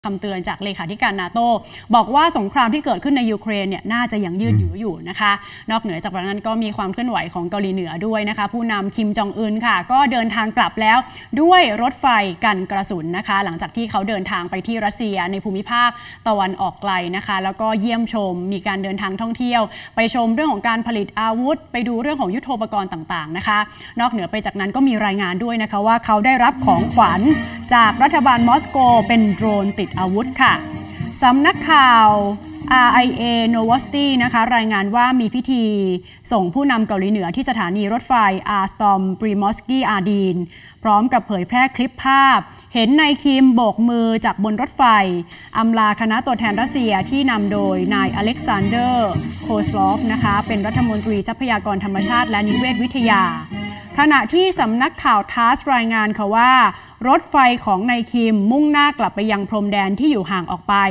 คำเตือนจากเลขาธิการนาโต้บอกว่าสงครามที่เกิดขึ้นในยูเครนเนี่ยน่าจะยังยืดอยู่นะคะนอกเหนือจากนั้นก็มีความเคลื่อนไหวของเกาหลีเหนือด้วยนะคะผู้นำคิมจองอึนค่ะก็เดินทางกลับแล้วด้วยรถไฟกันกระสุนนะคะหลังจากที่เขาเดินทางไปที่รัสเซียในภูมิภาคตะวันออกไกลนะคะแล้วก็เยี่ยมชมมีการเดินทางท่องเที่ยวไปชมเรื่องของการผลิตอาวุธไปดูเรื่องของยุทโธปกรณ์ต่างๆนะคะนอกเหนือไปจากนั้นก็มีรายงานด้วยนะคะว่าเขาได้รับของขวัญจากรัฐบาลมอสโกเป็นโดรนติดอาวุธค่ะสำนักข่าว RIA Novosti นะคะรายงานว่ามีพิธีส่งผู้นำเกาหลีเหนือที่สถานีรถไฟ Alstom Primorsky Ardin พร้อมกับเผยแพร่คลิปภาพเห็นนายคิมโบกมือจากบนรถไฟอำลาคณะตัวแทนรัสเซียที่นำโดยนายอเล็กซานเดอร์โคสลอฟนะคะเป็นรัฐมนตรีทรัพยากรธรรมชาติและนิเวศวิทยาขณะที่สำนักข่าวทาสรายงานค่ะว่ารถไฟของนายคิมมุ่งหน้ากลับไปยังพรมแดนที่อยู่ห่างออกไป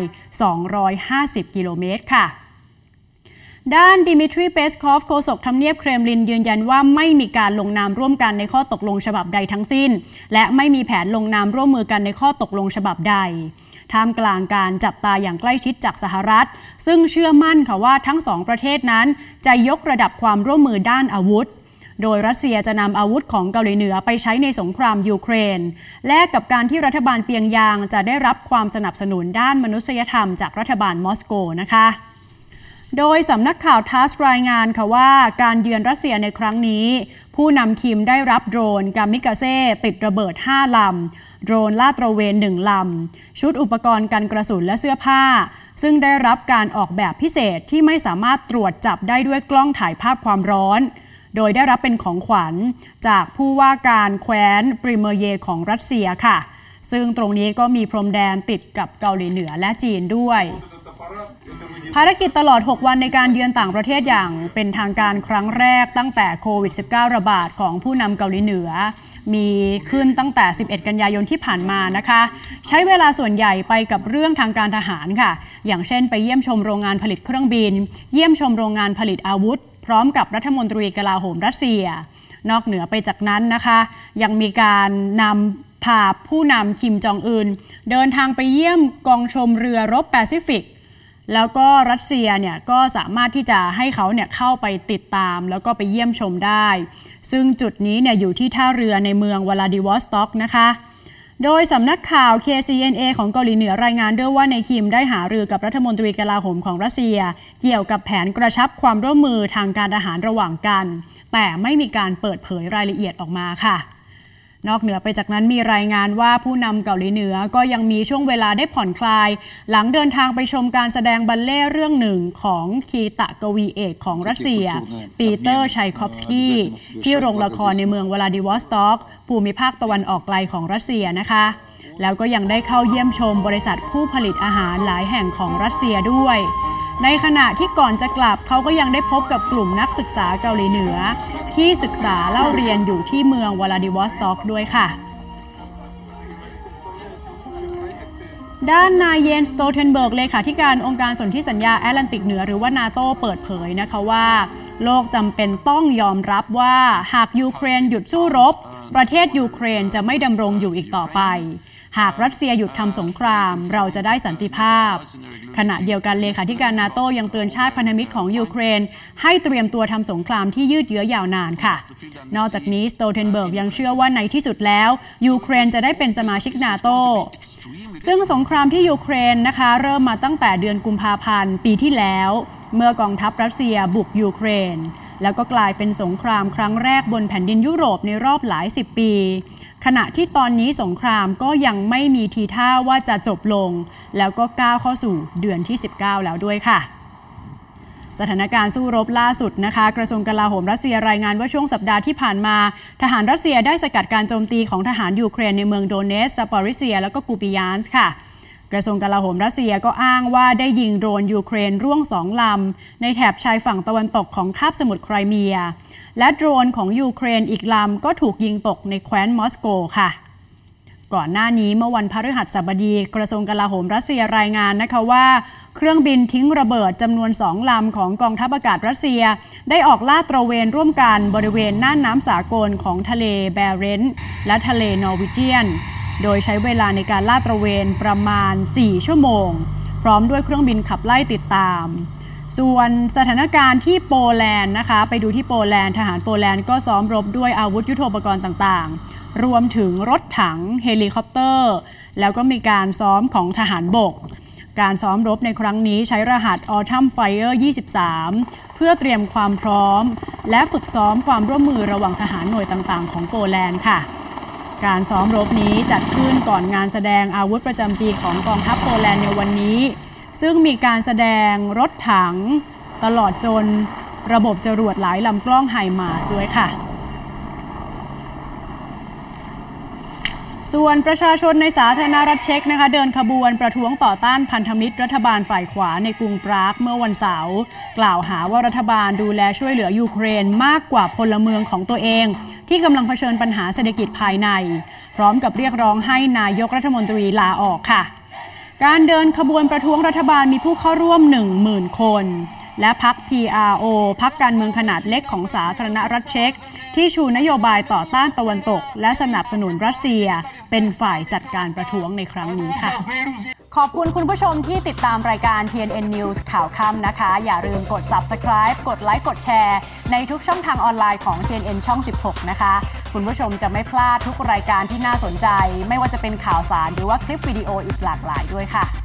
250กิโลเมตรค่ะด้านดิมิทรีเปสคอฟโฆษกทำเนียบเครมลินยืนยันว่าไม่มีการลงนามร่วมกันในข้อตกลงฉบับใดทั้งสิ้นและไม่มีแผนลงนามร่วมมือกันในข้อตกลงฉบับใดท่ามกลางการจับตาอย่างใกล้ชิดจากสหรัฐซึ่งเชื่อมั่นค่ะว่าทั้งสองประเทศนั้นจะยกระดับความร่วมมือด้านอาวุธโดยรัสเซียจะนำอาวุธของเกาหลีเหนือไปใช้ในสงครามยูเครนแลกกับการที่รัฐบาลเปียงยางจะได้รับความสนับสนุนด้านมนุษยธรรมจากรัฐบาลมอสโกนะคะโดยสำนักข่าวทัสรายงานค่ะว่าการเยือนรัสเซียในครั้งนี้ผู้นำคิมได้รับโดรนกามิกาเซ่ติดระเบิด5ลำโดรนลาดตระเวน1ลำชุดอุปกรณ์กันกระสุนและเสื้อผ้าซึ่งได้รับการออกแบบพิเศษที่ไม่สามารถตรวจจับได้ด้วยกล้องถ่ายภาพความร้อนโดยได้รับเป็นของขวัญจากผู้ว่าการแคว้นปริเมเยของรัสเซียค่ะซึ่งตรงนี้ก็มีพรมแดนติดกับเกาหลีเหนือและจีนด้วยภารกิจตลอด6วันในการเยือนต่างประเทศอย่างเป็นทางการครั้งแรกตั้งแต่โควิด -19 ระบาดของผู้นำเกาหลีเหนือมีขึ้นตั้งแต่11กันยายนที่ผ่านมานะคะใช้เวลาส่วนใหญ่ไปกับเรื่องทางการทหารค่ะอย่างเช่นไปเยี่ยมชมโรงงานผลิตเครื่องบินเยี่ยมชมโรงงานผลิตอาวุธพร้อมกับรัฐมนตรีกลาโหมรัสเซียนอกเหนือไปจากนั้นนะคะยังมีการนำพาผู้นำคิมจองอึนเดินทางไปเยี่ยมกองชมเรือรบแปซิฟิกแล้วก็รัสเซียเนี่ยก็สามารถที่จะให้เขาเนี่ยเข้าไปติดตามแล้วก็ไปเยี่ยมชมได้ซึ่งจุดนี้เนี่ยอยู่ที่ท่าเรือในเมืองวลาดิวอสต็อกนะคะโดยสำนักข่าว KCNA ของเกาหลีเหนือรายงานด้วยว่านายคิมได้หารือกับรัฐมนตรีกลาโหมของรัสเซียเกี่ยวกับแผนกระชับความร่วมมือทางการทหารระหว่างกันแต่ไม่มีการเปิดเผยรายละเอียดออกมาค่ะนอกเหนือไปจากนั้นมีรายงานว่าผู้นำเกาหลีเหนือก็ยังมีช่วงเวลาได้ผ่อนคลายหลังเดินทางไปชมการแสดงบัลเล่ต์เรื่องหนึ่งของคีตะกวีเอกของรัสเซียปีเตอร์ชัยคอฟสกี้ที่โรงละครในเมืองวลาดิวอสต็อกภูมิภาคตะวันออกไกลของรัสเซียนะคะแล้วก็ยังได้เข้าเยี่ยมชมบริษัทผู้ผลิตอาหารหลายแห่งของรัสเซียด้วยในขณะที่ก่อนจะกลับเขาก็ยังได้พบกับกลุ่มนักศึกษาเกาหลีเหนือที่ศึกษาเล่าเรียนอยู่ที่เมืองวลาดิวอสต็อกด้วยค่ะด้านนายเยนสโตเทนเบิร์กเลขาธิการองค์การสนธิสัญญาแอตแลนติกเหนือหรือว่านาโต้เปิดเผยนะคะว่าโลกจำเป็นต้องยอมรับว่าหากยูเครนหยุดสู้รบประเทศยูเครนจะไม่ดำรงอยู่อีกต่อไปหากรัสเซียหยุดทำสงครามเราจะได้สันติภาพขณะเดียวกันเลขาธิการนาโต้ยังเตือนชาติพันธมิตรของยูเครนให้เตรียมตัวทำสงครามที่ยืดเยื้อยาวนานค่ะนอกจากนี้สโตเทนเบิร์กยังเชื่อว่าในที่สุดแล้วยูเครนจะได้เป็นสมาชิกนาโต้ซึ่งสงครามที่ยูเครนนะคะเริ่มมาตั้งแต่เดือนกุมภาพันธ์ปีที่แล้วเมื่อกองทัพรัสเซียบุกยูเครนแล้วก็กลายเป็นสงครามครั้งแรกบนแผ่นดินยุโรปในรอบหลาย10ปีขณะที่ตอนนี้สงครามก็ยังไม่มีทีท่าว่าจะจบลงแล้วก็ก้าวเข้าสู่เดือนที่19แล้วด้วยค่ะสถานการณ์สู้รบล่าสุดนะคะกระทรวงกลาโหมรัสเซียรายงานว่าช่วงสัปดาห์ที่ผ่านมาทหารรัสเซียได้สกัดการโจมตีของทหารยูเครนในเมืองโดเนสซาปอริเซียแล้วก็กูปิยานส์ค่ะกระทรวงกลาโหมรัสเซียก็อ้างว่าได้ยิงโดรนยูเครนร่วง2ลำในแถบชายฝั่งตะวันตกของคาบสมุทรไครเมียและโดรนของยูเครนอีกลำก็ถูกยิงตกในแคว้นมอสโกค่ะก่อนหน้านี้เมื่อวันพฤหัสบดีกระทรวงกลาโหมรัสเซียรายงานนะคะว่าเครื่องบินทิ้งระเบิดจำนวน2ลำของกองทัพอากาศรัสเซียได้ออกลาดตระเวนร่วมกันบริเวณน่านน้ำสากลของทะเลแบเรนต์และทะเลนอร์วีเจียนโดยใช้เวลาในการลาดตระเวนประมาณ 4 ชั่วโมงพร้อมด้วยเครื่องบินขับไล่ติดตามส่วนสถานการณ์ที่โปแลนด์นะคะไปดูที่โปแลนด์ทหารโปแลนด์ก็ซ้อมรบด้วยอาวุธยุทโธปกรณ์ต่างๆรวมถึงรถถังเฮลิคอปเตอร์แล้วก็มีการซ้อมของทหารบกการซ้อมรบในครั้งนี้ใช้รหัส Autumn Fire 23 เพื่อเตรียมความพร้อมและฝึกซ้อมความร่วมมือระหว่างทหารหน่วยต่างๆของโปแลนด์ค่ะการซ้อมรบนี้จัดขึ้นก่อนงานแสดงอาวุธประจำปีของกองทัพโปแลนด์ในวันนี้ซึ่งมีการแสดงรถถังตลอดจนระบบจรวดหลายลำกล้องไฮมาร์สด้วยค่ะส่วนประชาชนในสาธารณรัฐเช็กนะคะเดินขบวนประท้วงต่อต้านพันธมิตรรัฐบาลฝ่ายขวาในกรุงปรากเมื่อวันเสาร์กล่าวหาว่ารัฐบาลดูแลช่วยเหลือยูเครนมากกว่าพลเมืองของตัวเองที่กำลังเผชิญปัญหาเศรษฐกิจภายในพร้อมกับเรียกร้องให้นายกรัฐมนตรีลาออกค่ะการเดินขบวนประท้วงรัฐบาลมีผู้เข้าร่วม 10,000 คนและพรรค PRO พรรคการเมืองขนาดเล็กของสาธารณรัฐเช็กที่ชูนโยบายต่อต้านตะวันตกและสนับสนุนรัสเซียเป็นฝ่ายจัดการประท้วงในครั้งนี้ค่ะขอบคุณคุณผู้ชมที่ติดตามรายการ TNN News ข่าวค่ำนะคะอย่าลืมกด Subscribe กดไลค์กดแชร์ในทุกช่องทางออนไลน์ของ TNN ช่อง 16 นะคะคุณผู้ชมจะไม่พลาดทุกรายการที่น่าสนใจไม่ว่าจะเป็นข่าวสารหรือว่าคลิปวิดีโออีกหลากหลายด้วยค่ะ